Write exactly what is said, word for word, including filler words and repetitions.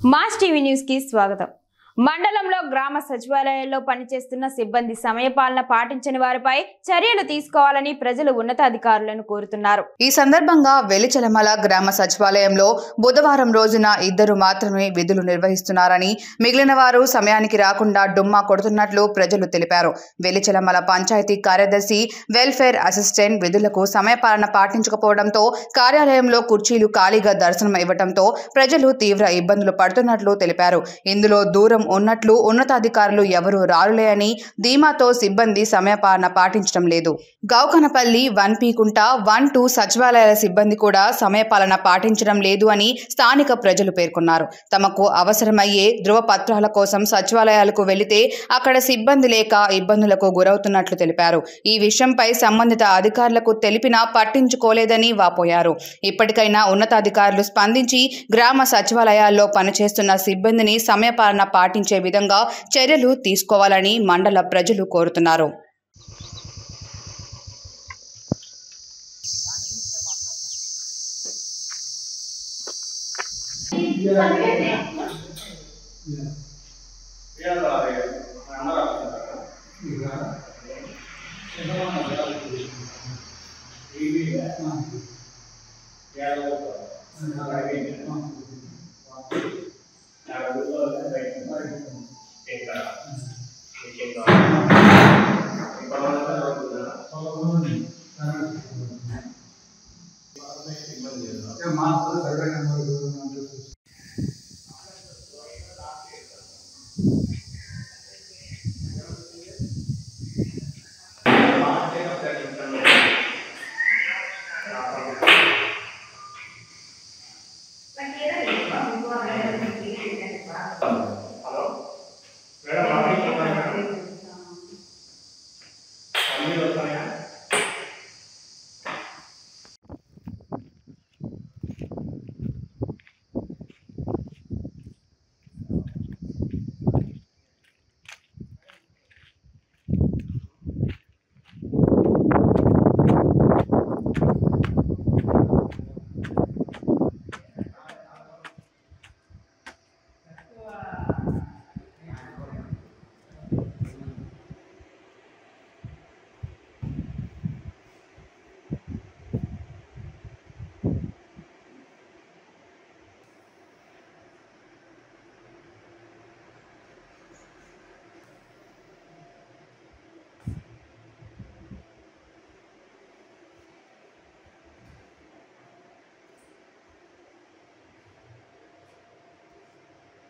Mass TV news కి స్వాగతం। మండలంలో గ్రామ సచివాలయాల్లో పనిచేస్తున్న సిబ్బంది సమయపాలన పాటించని వారిపై చర్యలు తీసుకోవాలని ప్రజలు ఉన్నతాధికారులను కోరుతున్నారు। ఈ సందర్భంగా వెలిచలమల గ్రామ సచివాలయంలో బుధవారం రోజున ఇద్దరు మాత్రమే విధులు నిర్వహిస్తున్నారని, మిగిలిన వారు సమయానికి రాకుండా డుమ్మా కొడుతున్నట్లు ప్రజలు తెలిపారు। వెలిచలమల పంచాయతీ కార్యదర్శి వెల్ఫేర్ అసిస్టెంట్ విధులకు సమయపాలన పాటించకపోవడంతో కార్యాలయంలో కుర్చీలు ఖాళీగా దర్శనం ఇవ్వడంతో ప్రజలు తీవ్ర ఇబ్బందులు పడుతున్నట్లు తెలిపారు। ఇందులో దూరం ఉన్నట్లు ఉన్నతాధికారులు ఎవరూ రారులే అని ధీమాతో సిబ్బంది సమయపాలన పాటించడం లేదు। Gaukanapalli one Peekunta one two సచివాలయాల సిబ్బంది కూడా సమయపాలన పాటించడం లేదు అని స్థానిక ప్రజలు పేర్కొన్నారు। తమకు అవసరమయ్యే ధృవపత్రాల కోసం సచివాలయాలకు వెళితే అక్కడ సిబ్బంది లేక ఇబ్బందులకు గురవుతున్నట్లు తెలిపారు। ఈ విషయంపై సంబంధిత అధికారులకు తెలిపినా పట్టించుకోలేదని వాపోయారు। ఇప్పటికైనా ఉన్నతాధికారులు స్పందించి గ్రామ సచివాలయాల్లో పనిచేస్తున్న సిబ్బందిని సమయపాలన పాటించే విధంగా చర్యలు తీసుకోవాలని మండల ప్రజలు కోరుతున్నారు। Yeah,